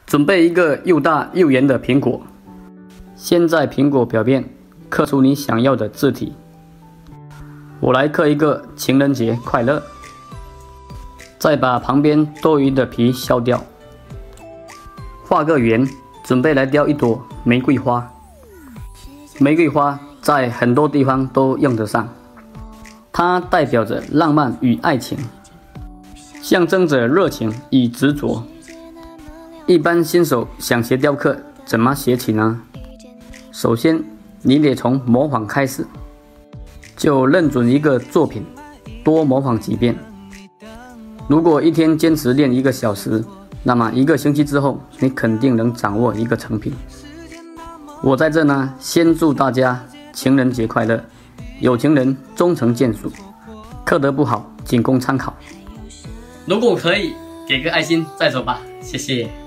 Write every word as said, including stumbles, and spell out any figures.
准备一个又大又圆的苹果，先在苹果表面刻出你想要的字体。我来刻一个情人节快乐，再把旁边多余的皮削掉，画个圆，准备来雕一朵玫瑰花。玫瑰花在很多地方都用得上，它代表着浪漫与爱情，象征着热情与执着。一般新手想学雕刻，怎么学起呢？首先，你得从模仿开始，就认准一个作品，多模仿几遍。如果一天坚持练一个小时，那么一个星期之后，你肯定能掌握一个成品。我在这呢，先祝大家情人节快乐，有情人终成眷属。刻得不好，仅供参考。如果可以，给个爱心再走吧，谢谢。